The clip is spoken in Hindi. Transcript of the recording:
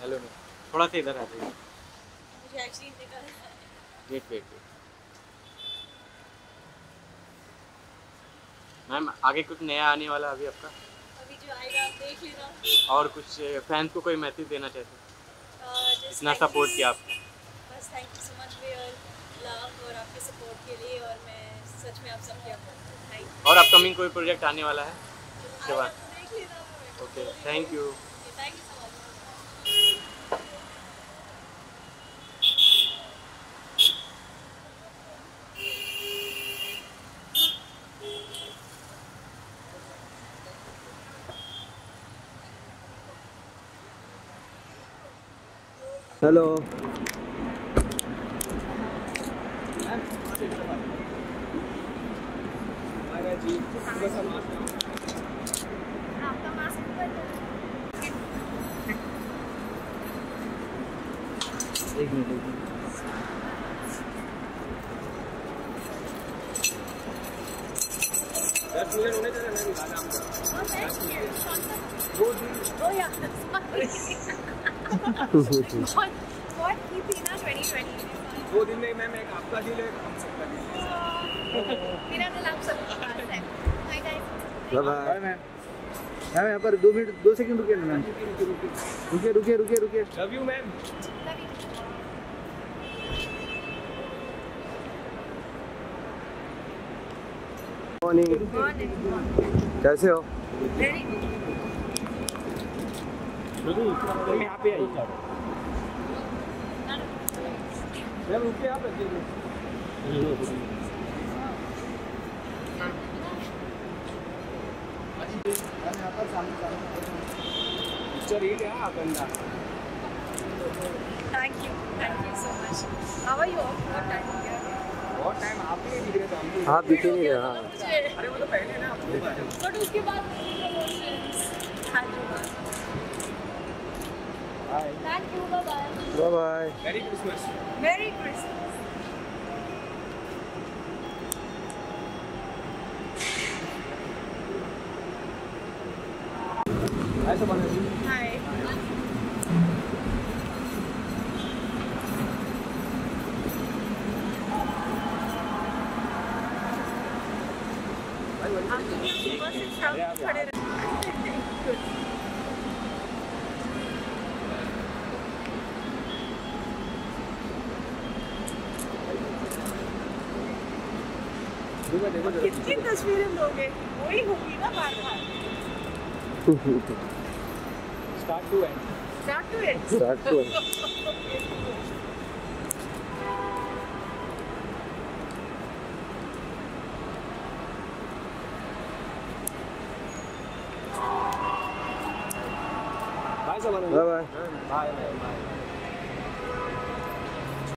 हेलो मैम, थोड़ा सा इधर आ जाइए। मुझे एक्चुअली निकलना है। वेट। मैम आगे कुछ नया आने वाला अभी आपका? अभी जो आएगा आप देख लेना। और कुछ फैंस को कोई मैसेज देना चाहते हैं? इतना सपोर्ट किया आपको। बस thank you so much for your love और आपके सपोर्ट के लिए, और मैं सच में आप सबके थैंक और अपकमिंग कोई प्रोजेक्ट आने वाला है उसके बाद? देख लेना। Okay, thank you. Thank you so much. Hello. आपका मास्क एक मिनट। बहुत की थी ना 2020 में। 2 दिन नहीं मैम, एक आपका दिल है, हम सबका दिल है। मेरा दिल आप सबके पास है। Bye guys. Bye ma'am. Ma'am यहाँ पर 2 मिनट 2 सेकंड रुकिए ना मैम। रुकिए। Love you ma'am. Love you. Morning. कैसे हो? Very good. मैम यहाँ पे आइए। मैम रुकिए, आप रखिए। पिक्चर हिट है गंदा। Thank you so much. How are you? बहुत टाइम हो गया। बहुत टाइम आप ही नहीं दिख रहे थे हमको। आप दिखे नहीं रहा। अरे वो तो पहले ना आपको। बट उसके बाद thank you. Bye. Thank you. Bye bye. Bye bye. Merry Christmas. Merry Christmas. ऐसा बना जी। हाय। आप सुबह से शाम तक खड़े देखो कितनी तस्वीरें लोगे? वही होगी ना बार बार। Start to end. Start to it. Start to. Bye सब। Bye bye. Bye bye.